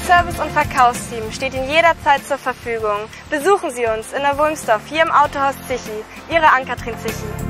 Service und Verkaufsteam steht Ihnen jederzeit zur Verfügung. Besuchen Sie uns in der Wulmsdorf hier im Autohaus Zichi. Ihre Ann-Kathrin Zichi.